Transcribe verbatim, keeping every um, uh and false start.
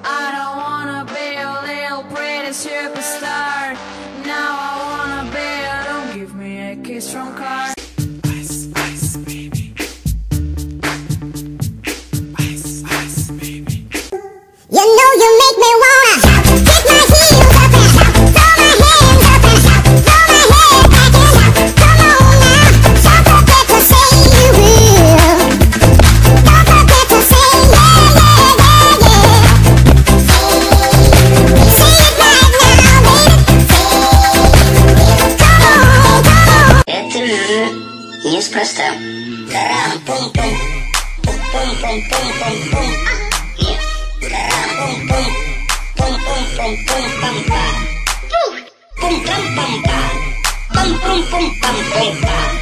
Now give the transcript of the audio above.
I don't wanna be a little pretty superstar. Now I wanna be a, don't give me a kiss from Cars. Ice, ice, baby. Ice, ice, baby. You know you make me wanna kick my heels up and throw my hands up and throw my head back and come on now, don't forget to say you will. Don't forget to say yeah, yeah, yeah, yeah. Say it right now, baby. Come on, come on. Это же неспроста. Тарам-пум-пум, пум-пум-пум-пум-пум-пум. Нет, тарам-пум-пум, пум-пум-пум-пум-пум-пум. Пум-пум-пум-пум, пум-пум-пум-пум-пум-пум.